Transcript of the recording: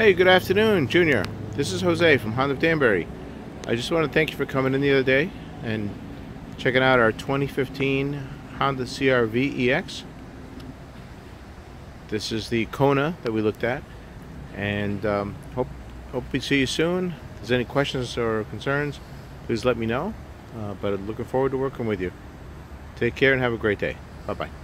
Hey, good afternoon, Junior. This is Jose from Honda of Danbury. I just want to thank you for coming in the other day and checking out our 2015 Honda CR-V EX. This is the Kona that we looked at, and hope we see you soon. If there's any questions or concerns, please let me know. But I'm looking forward to working with you. Take care and have a great day. Bye-bye.